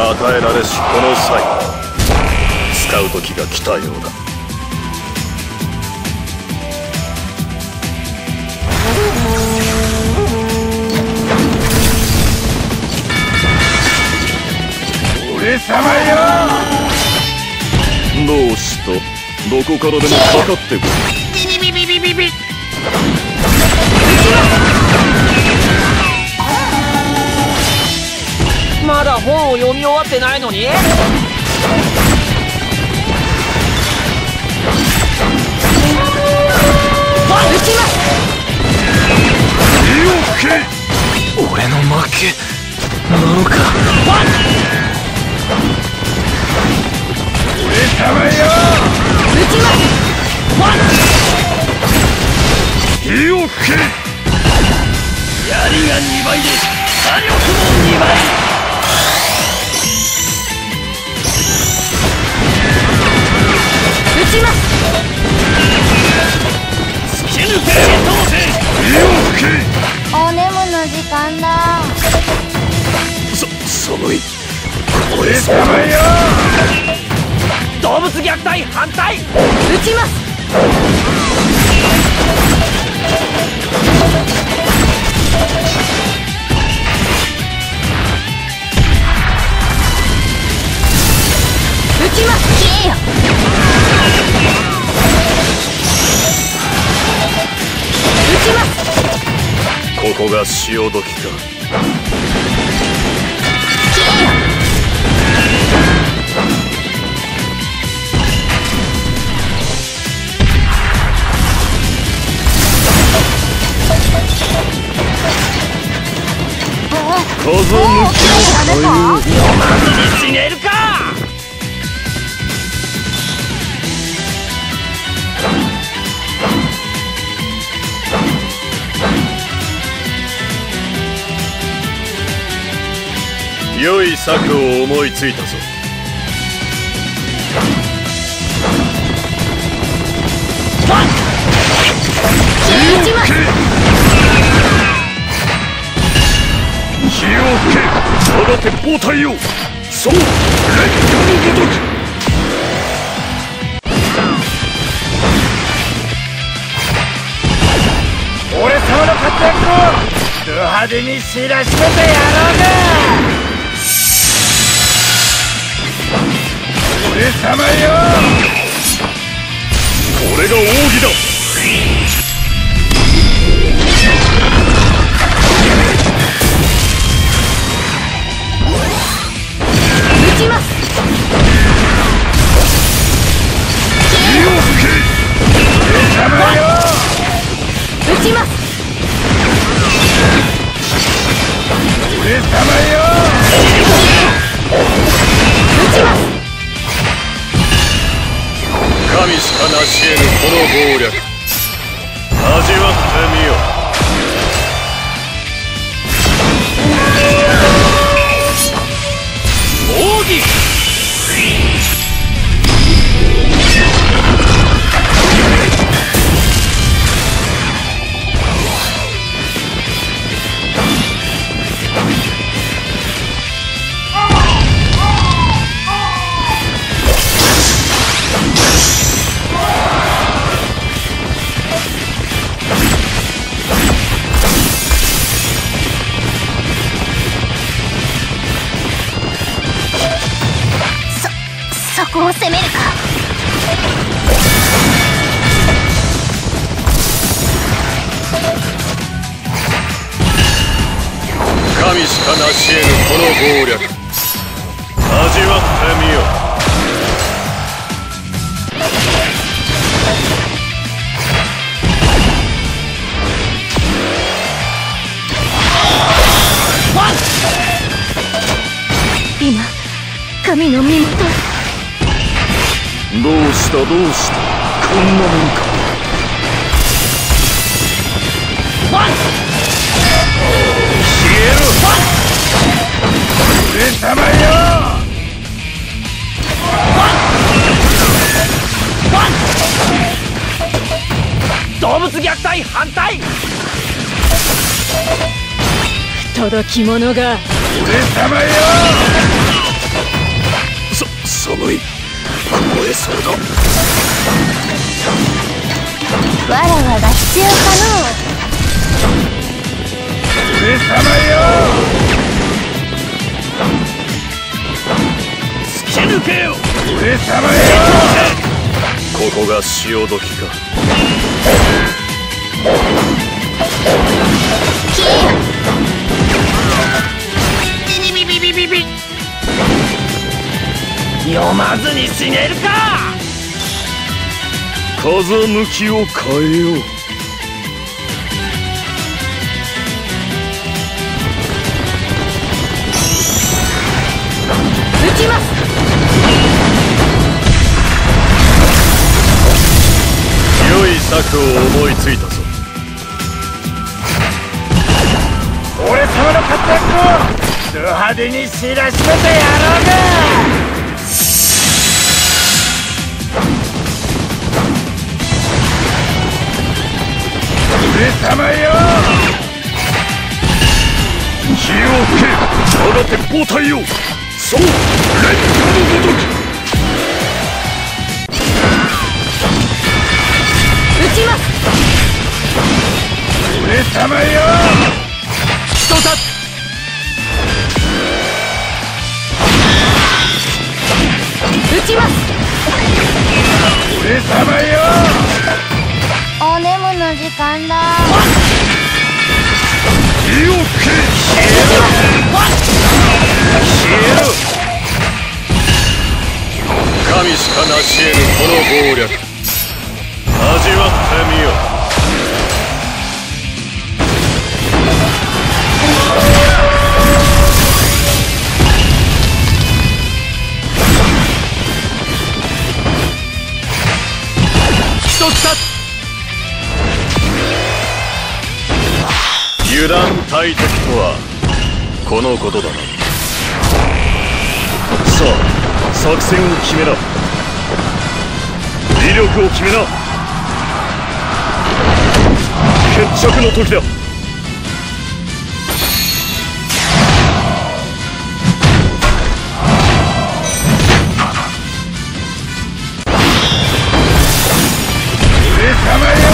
が与えられしこの際、使う時が来たようだ。 俺様よ。 どうした？どこからでもかかってくる。 ビビビビビビ。まだ本を読み終わってないのに。撃ちます。 俺の負けなのか。俺様よ。 撃ちます。 火を吹け。槍が2倍で火力も2倍。 撃ちます。 突き抜け通せ。火を吹け。 お眠の時間だ。 寒い。 俺様よ。 動物虐待反対。撃ちます。撃ちます。消えよ。撃ちます。 ここが潮時か。 消えよ。 風向きの左右。 飲まずに死ねるか。 良い策を思いついたぞ。 撃ちます。 火を吹け。我が鉄砲隊よ。そう、烈火のごとく。 俺様の活躍をド派手に知らしめてやろうが。俺様よ。 これが奥義だ。 撃ちます。 火を吹け。俺様よ。 撃ちます。 俺様よ。 撃ちます。 神しか成し得ぬこの謀略、味わってみよ。 奥義。 そこを攻めるか。 神しか成し得ぬこの謀略、味わってみよ。 今神の身元。 どうしたこんなもんか。消えろ。 俺様よ。 動物虐待反対。 届き物が。 俺様よ。 寒い。凍えそうだ。 わらわが必要か上様よ。 突き抜けよ。 上様よ。 ここが潮時か。 消えよ。 読まずに死ねるか。 風向きを変えよう。 撃ちます。 良い策を思いついたぞ。 俺様の活躍をド派手に知らしめてやろうが。上様よ。 火を吹け我が鉄砲隊よ。そう烈火のごとく。 撃ちます。 上様よ。 一つ。撃ちます。 上様よ。 お眠の時間だ。 火を吹け。消えろ。神しか成し得ぬこの謀略、味わってみよ。 一つ。 油断大敵とはこのことだな。さあ作戦を決めな。威力を決めな。決着の時だ。 上様よ。